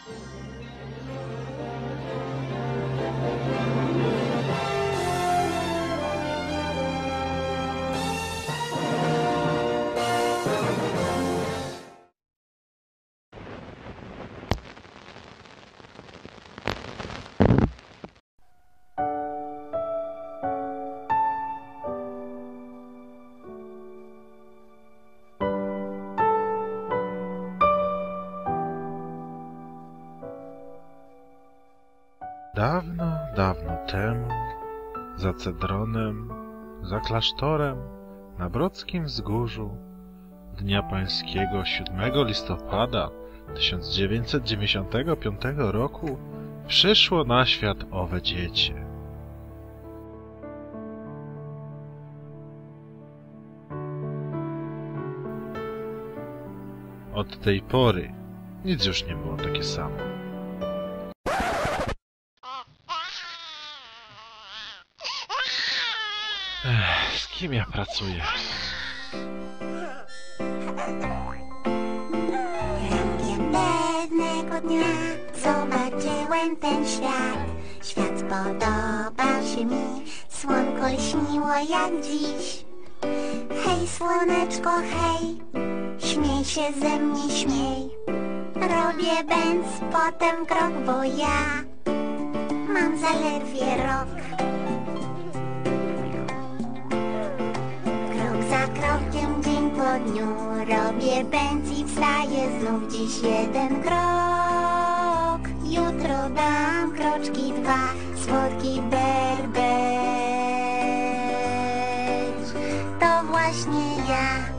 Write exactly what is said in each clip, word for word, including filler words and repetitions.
Dawno, dawno temu, za Cedronem, za klasztorem, na Brodzkim Wzgórzu, dnia pańskiego siódmego listopada tysiąc dziewięćset dziewięćdziesiątego piątego roku przyszło na świat owe dziecię. Od tej pory nic już nie było takie samo. Ech, z kim ja pracuję? Rankiem pewnego dnia zobaczyłem ten świat. Świat spodobał się mi, słonko lśniło jak dziś. Hej słoneczko, hej, śmiej się ze mnie, śmiej. Robię bęc, potem krok, bo ja mam zaledwie rok. Za krokiem, dzień po dniu, robię bęc i wstaję znów. Dziś jeden krok, jutro dam kroczki dwa, słodki berbeć. To właśnie ja.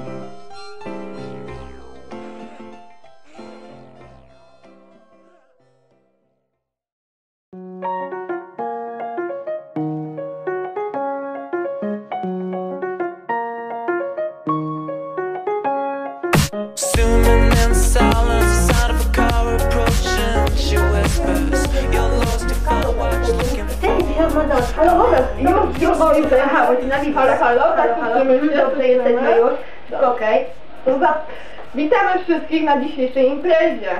Halo, moment, już, już, bo już dojechałeś z nami, halo, halo, halo, halo, dobrze, jesteśmy już, okej. Witamy wszystkich na dzisiejszej imprezie.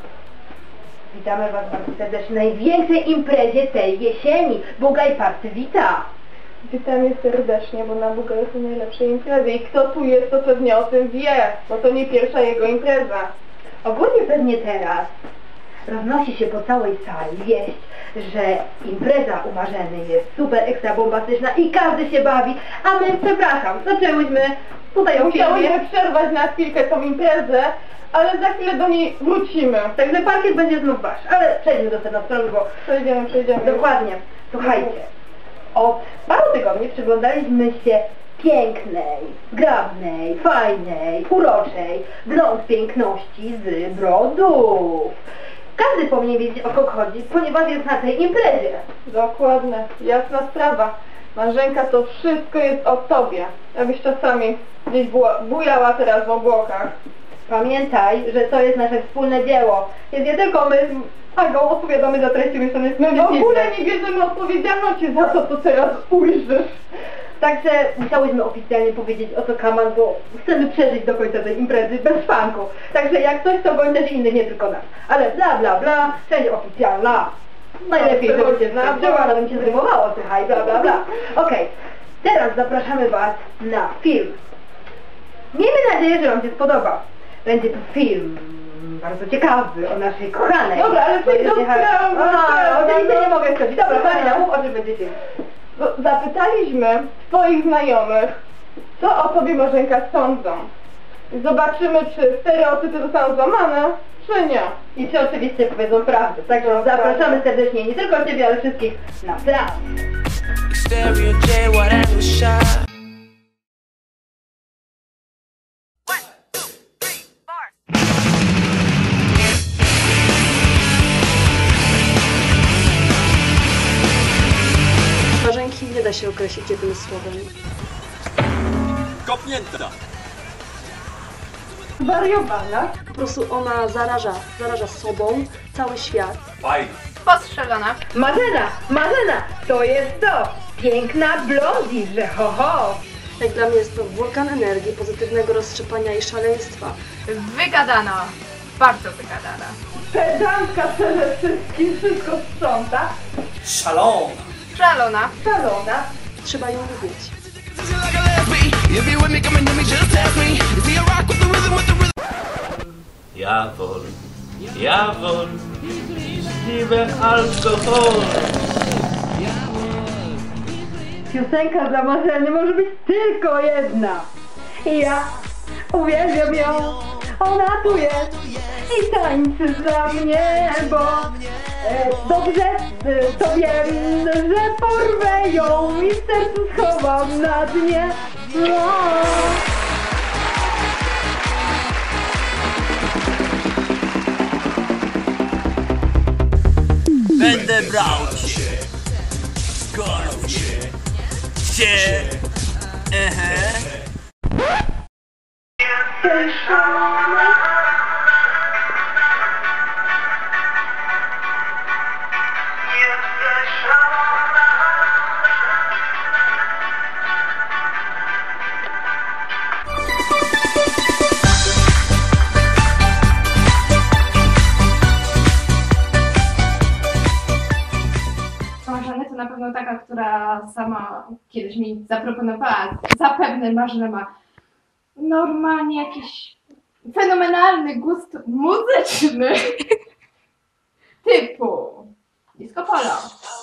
Witamy was bardzo serdecznie na największej imprezie tej jesieni. Bugaj Party wita. Witamy serdecznie, bo na Bugaju są najlepsze imprezy i kto tu jest, to pewnie o tym wie, bo to nie pierwsza jego impreza. Ogólnie pewnie teraz roznosi się po całej sali wieść, że impreza u Marzeny jest super ekstra bombastyczna i każdy się bawi, a my, przepraszam, zaczęłyśmy tutaj o filmie. Musiałyśmy przerwać na chwilkę tą imprezę, ale za chwilę do niej wrócimy. Także parkiet będzie znów wasz, ale przejdźmy do sedna strony, bo... Przejdziemy, przejdziemy. Dokładnie. Słuchajcie, od paru tygodni przyglądaliśmy się pięknej, zgrabnej, fajnej, uroczej, blond piękności z Brodów. Każdy powinien wiedzieć, o kogo chodzi, ponieważ jest na tej imprezie. Dokładnie, jasna sprawa. Marzenka, to wszystko jest o tobie. Jakbyś czasami gdzieś bujała teraz w obłokach. Pamiętaj, że to jest nasze wspólne dzieło. Jest nie tylko my z Agą odpowiadamy za treści umieszczone w filmie. W ogóle nie bierzemy odpowiedzialności za to, co teraz ujrzysz. Także musiałyśmy oficjalnie powiedzieć o co kaman, bo chcemy przeżyć do końca tej imprezy bez szwanku. Także jak coś, to bądź też innych, nie tylko nas. Ale bla bla bla, wszędzie oficjalna. Najlepiej, żeby się sprawdziło, ale bym się zrymowało, słuchaj, bla bla bla. Okej, teraz zapraszamy was na film. Miejmy nadzieję, że wam się spodoba. Będzie to film bardzo ciekawy o naszej kochanej. Dobra, ale coś do sprawy. Oczywiście nie mogę wchodzić. Dobra, Marina, mów o czym będzie film. Zapytaliśmy swoich znajomych, co o tobie, Marzenka, sądzą. Zobaczymy, czy stereotypy zostaną złamane, czy nie. I czy oczywiście powiedzą prawdę. Także zapraszamy serdecznie nie tylko ciebie, ale wszystkich na plan. Marzenki nie da się określić jednym słowem. Kopnięta! Wariowana. Po prostu ona zaraża, zaraża sobą cały świat. Fajna! Postrzelona. Marzena, Marzena, to jest to! Piękna blondie, że ho ho! Jak dla mnie jest to wulkan energii, pozytywnego roztrzepania i szaleństwa. Wygadano. bardzo wygadana. Pedantka przede wszystkim, wszystko sprząta. Szalona. Szalona. Szalona. Trzeba ją lubić. Jawor, Jawor, zniwe alkohol. Piosenka dla Marzeny może być tylko jedna. I ja uwielbiam ją, ona tu jest i tańczy dla mnie, bo e, dobrze e, to wiem, że porwę ją i w sercu schowam na dnie. No. Będę brał cię, skoro cię, cię, ehe. Marzena to na pewno taka, która sama kiedyś mi zaproponowała. Zapewne Marzena ma normalnie jakiś fenomenalny gust muzyczny typu disco polo.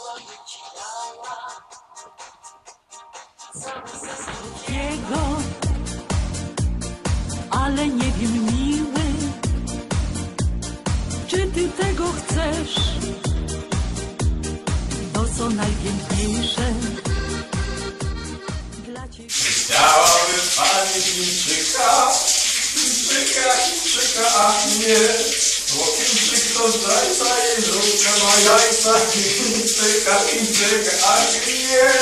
Jego, ale nie wiem, miły, czy ty tego chcesz? To co najpiękniejsze dla ciebie. Chciałaby pani Chińczyka, Chińczyka, Chińczyka, a nie. Bo Chińczyk to zdrajca i żółtka ma jajca. Chińczyka, Chińczyka, a nie.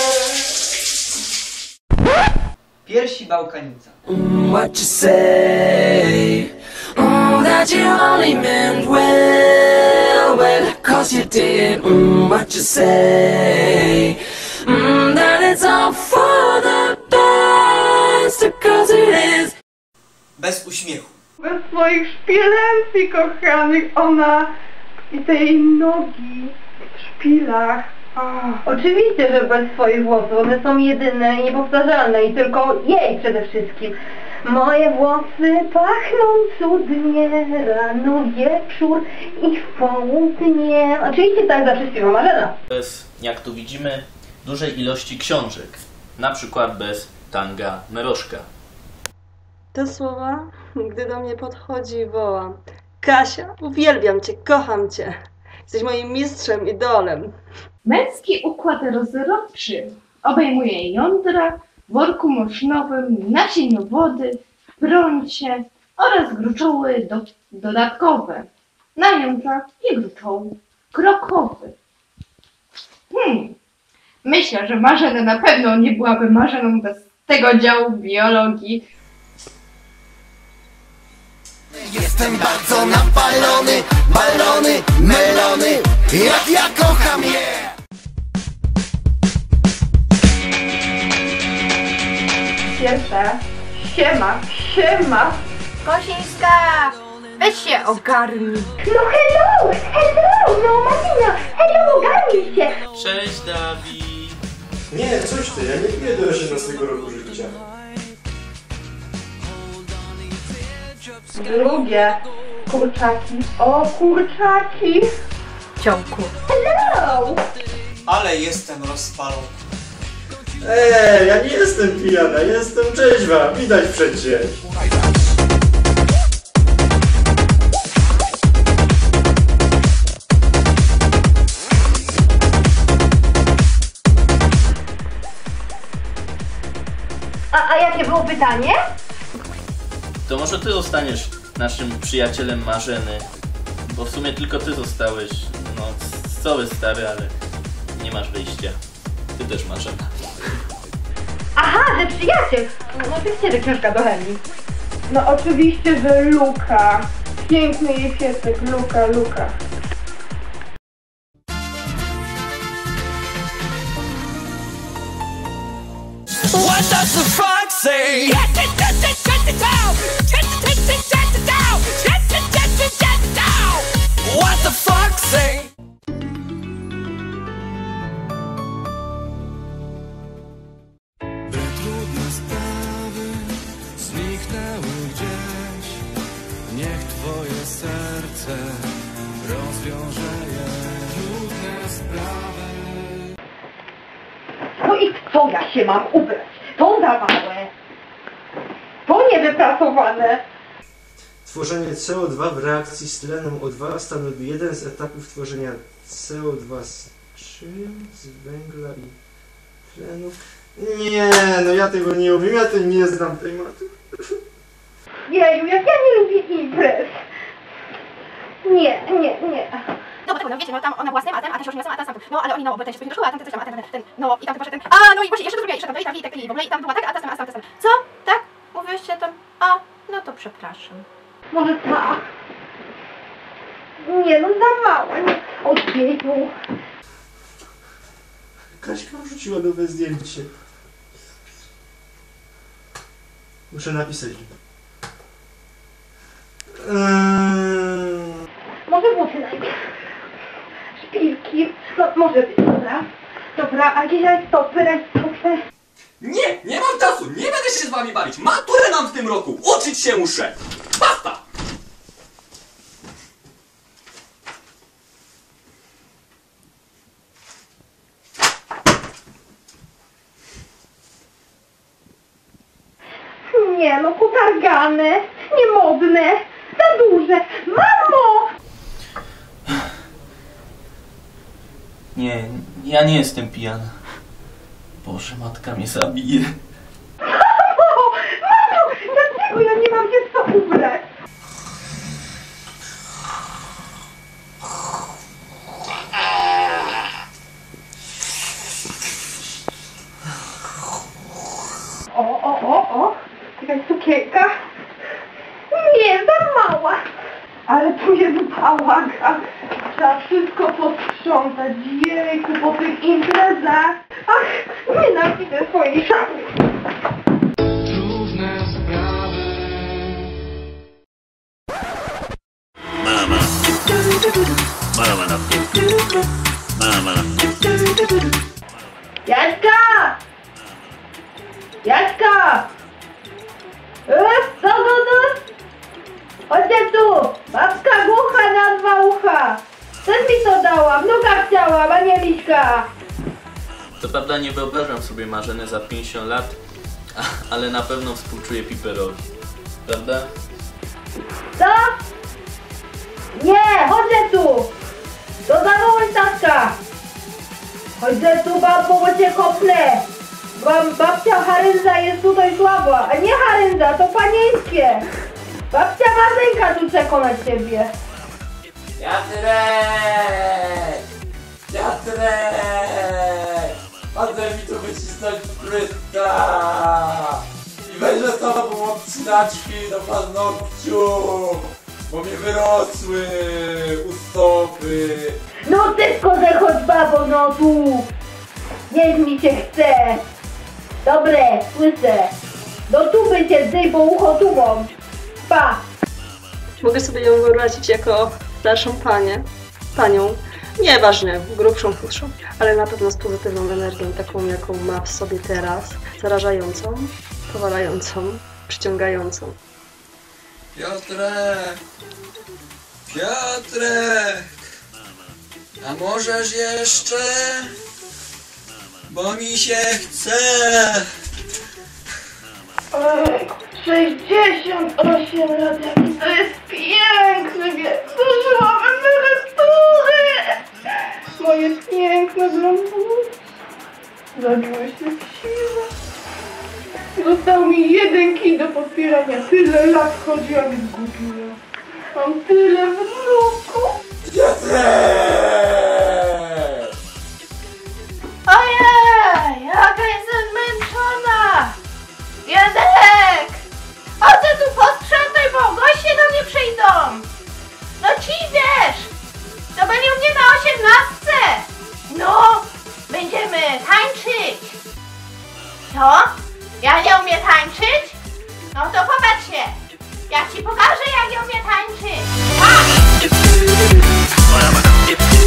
Piersi Bałkanica. What you say? Oh, that you only meant well, well, cause you did. Mm, what you say? Mm, that it's all for the best, cause it is. Bez uśmiechu. Bez swoich szpilencji kochanych, ona i tej nogi w szpilach. O, oczywiście, że bez swoich włosów, one są jedyne i niepowtarzalne i tylko jej przede wszystkim. Moje włosy pachną cudnie, rano, wieczór i w południe. Oczywiście tak zawsze śpiewa Marzena. Bez, jak tu widzimy, dużej ilości książek. Na przykład bez tanga Meroszka. Te słowa, gdy do mnie podchodzi i woła: Kasia, uwielbiam cię, kocham cię. Jesteś moim mistrzem, idolem. Męski układ rozrodczy obejmuje jądra w worku mosznowym, nasieniowody, w prącie oraz gruczoły do, dodatkowe. Na jądra i gruczoł krokowy. Hmm. Myślę, że Marzena na pewno nie byłaby Marzeną bez tego działu biologii. Jestem bardzo napalony, balony, melony, jak ja kocham je. Pierwsze, siema, siema. Kosińska, weź się ogarnij. No hello, hello, no Marina, hello, ogarnij się. Cześć, Dawid! Nie, coś ty, ja nie piję do osiemnastego roku życia. Drugie, kurczaki, o kurczaki. Ciołku. Hello. Ale jestem rozpalony. Eee, ja nie jestem pijana, jestem trzeźwa, widać przecież. A, a jakie było pytanie? To może ty zostaniesz naszym przyjacielem Marzeny, bo w sumie tylko ty zostałeś, no, cały stary, ale nie masz wyjścia. Ty też, Marzena. Aha, że przyjaciel. No oczywiście, że książka do chemii. No oczywiście, że Luka. Piękny jej piesek, Luka, Luka. What does the fox say? twoje serce, rozwiąże je trudne sprawy. No i w co ja się mam ubrać? To za małe. To niewypracowane. Tworzenie C O dwa w reakcji z tlenem O dwa stanowi jeden z etapów tworzenia C O dwa z czym? Z węgla i tlenu? Nie, no ja tego nie umiem, ja to nie znam tematu. Jeju, jak ja nie lubię imprez. Nie, nie, nie. No bo tak, no wiecie, no tam ona była z tym, a ten, a ten się ożenił z tym, a ten sam. No ale oni, no, bo ten się później do szkoły, a ten coś tam, a ten, ten, no i tam poszedł ten, a no i właśnie jeszcze to zrobiła, jeszcze tam byli, tam i tak i w ogóle i tam była tak, a ten sam, a tam, a ten sam. Co? Tak? Mówiłyście tam, a, no to przepraszam. Może tak? Nie, no za małe. Nie. Odbiegnął. Kaśka wrzuciła nowe zdjęcie. Muszę napisać. Eee... Może buty najpierw. Szpilki. No może być, dobra. Dobra, a jakieś rajstopy, rajstopy. Nie, nie mam czasu, nie będę się z wami bawić. Maturę mam w tym roku, uczyć się muszę. Basta! Nie no, potargane, niemodne, za duże. Mamo! Nie, ja nie jestem pijana. Boże, matka mnie zabije. Mamo! Mamo! Dlaczego ja nie mam się w co ubrać? O, o, o, o! Jakaś cukierka? Nie, za mała! Ale tu jest bałagan. Trzeba wszystko posprzątać. Jejku, po tych imprezach. Ach, nienawidzę swojej szafy. Trudne sprawy. Mama. Mama. Mama. Jaśka! Jaśka! Eee, co, co, co? Chodźcie tu! Babka głucha na dwa ucha! Też mi to dała, wnuka chciałam, a nie Liśka! To prawda, nie wyobrażam sobie Marzeny za pięćdziesiąt lat, ale na pewno współczuję Piperowi. Prawda? Co? Nie, chodźcie tu! To zawołaj tatka! Chodźcie tu, babo, bo cię kopnę! Bab, babcia Harynza jest tutaj słaba, a nie Harynza, to panieńskie! Babcia Marzenka tu czeka na ciebie! Piotrek! Piotrek! Chodzę mi tu wycisnąć pryska! I weź ze sobą odcinaczki do paznokciu! Bo mi wyrosły u stopy! No tylko zachodź, babo, no tu! Niech mi się chce! Dobre, słyszę! Do tuby cię zdej, bo ucho tubą! Pa! Mogę sobie ją wyobrazić jako starszą panię, panią, nieważne, grubszą, chudszą, ale na pewno z pozytywną energią, taką jaką ma w sobie teraz, zarażającą, powalającą, przyciągającą. Piotrek! Piotrek! A możesz jeszcze? Bo mi się chce! Ej, sześćdziesiąt osiem lat, jaki to jest piękny wiek! Zużyłam emerytury! Moje piękne blondyny zabiły się w siłę. Został mi jeden kij do podpierania. Tyle lat chodziłam i zgubiłam. Mam tyle wnuków. Piotrek! Ojej, jaka jestem zmęczona! Jadek! Chodź tu posprzątaj, bo goście do mnie przyjdą! No ci wiesz! To będzie u mnie na osiemnastce! No! Będziemy tańczyć! Co? Ja nie umiem tańczyć? No to popatrzcie! Ja ci pokażę, jak ja umiem tańczyć! A!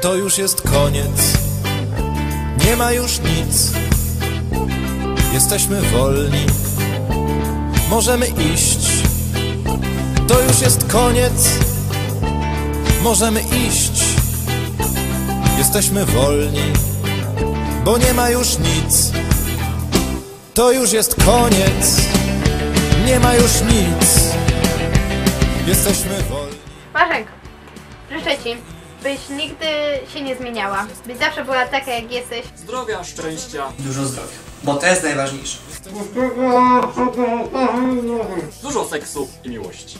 To już jest koniec, nie ma już nic. Jesteśmy wolni, możemy iść. To już jest koniec, możemy iść. Jesteśmy wolni, bo nie ma już nic. To już jest koniec, nie ma już nic. Jesteśmy wolni. Marzenko, życzę Ci, byś nigdy się nie zmieniała. Byś zawsze była taka, jak jesteś. Zdrowia, szczęścia. Dużo zdrowia, bo to jest najważniejsze. Dużo seksu i miłości.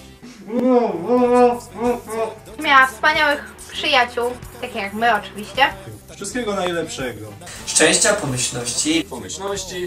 Miała wspaniałych przyjaciół, takich jak my oczywiście. Wszystkiego najlepszego. Szczęścia, pomyślności. Pomyślności.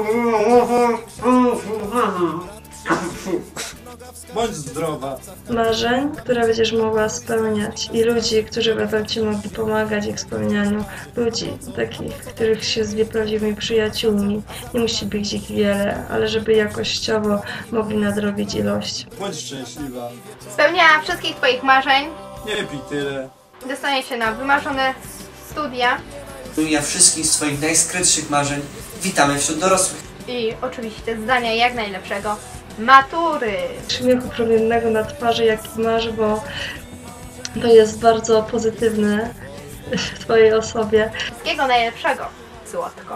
Bądź zdrowa. Marzeń, które będziesz mogła spełniać i ludzi, którzy będą Ci mogli pomagać w spełnianiu. Ludzi takich, których się zwie prawdziwymi przyjaciółmi. Nie musi być ich wiele, ale żeby jakościowo mogli nadrobić ilość. Bądź szczęśliwa. Spełniała wszystkich Twoich marzeń. Nie pij tyle. Dostanie się na wymarzone studia. Spełnienia wszystkich swoich najskrytszych marzeń. Witamy wśród dorosłych. I oczywiście zdania jak najlepszego. Matury! Śmiechu promiennego na twarzy, jaki masz, bo to jest bardzo pozytywne w Twojej osobie. Wszystkiego najlepszego, Złotko.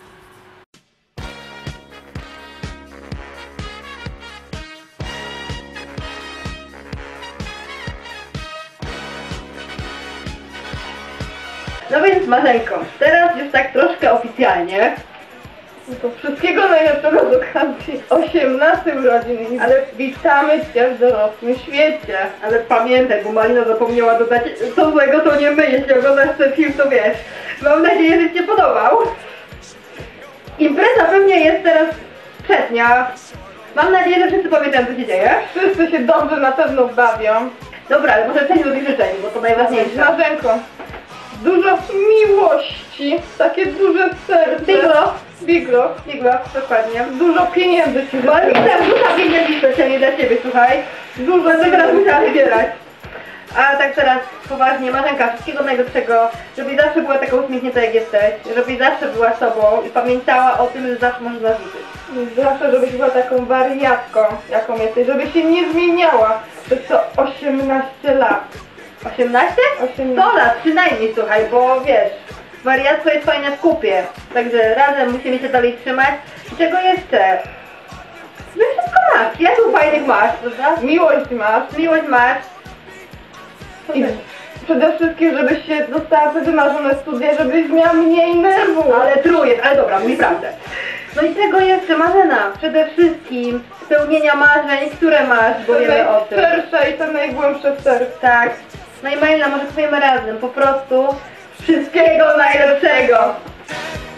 No więc Marzenko, teraz już tak troszkę oficjalnie. No to wszystkiego najlepszego z okazji osiemnastej urodziny, ale witamy Cię w dorosłym świecie. Ale pamiętaj, bo Malina zapomniała dodać, co złego to nie my, jeśli oglądasz ten film, to wiesz. Mam nadzieję, że Ci się podobał. Impreza pewnie jest teraz przednia. Mam nadzieję, że wszyscy pamiętają, co się dzieje. Wszyscy się dobrze na pewno bawią. Dobra, ale może przejdźmy do tych życzeń, bo to najważniejsze. Marzenko, dużo miłości, takie duże serce. Biglo, biglo, biglo, dokładnie. Dużo pieniędzy Ci życzę. Malina, dużo pieniędzy specjalnie dla Ciebie, słuchaj. Dużo, co teraz musiała zbierać. A tak teraz poważnie, Marzenka, wszystkiego najlepszego, żebyś zawsze była taka uśmiechnięta jak jesteś, żebyś zawsze była sobą i pamiętała o tym, że zawsze możesz zarzucić. Zawsze, żebyś była taką wariatką, jaką jesteś, żebyś się nie zmieniała przez co osiemnaście lat. osiemnaście? sto lat przynajmniej, słuchaj, bo wiesz, wariatko jest fajne w kupie, także razem musimy się dalej trzymać. I czego jeszcze? No i wszystko masz, ja tu fajnych masz, prawda? Miłość masz, miłość masz. I przede wszystkim, żebyś się dostała te wymarzone studia, żebyś miała mniej nerwów. Ale truje, ale dobra, mówi prawdę. No i czego jeszcze, Marzena? Przede wszystkim spełnienia marzeń, które masz, bo wiemy o tym. Najszersze i te najgłębsze serce. Tak. No i Malina, może powiemy razem, po prostu wszystkiego najlepszego.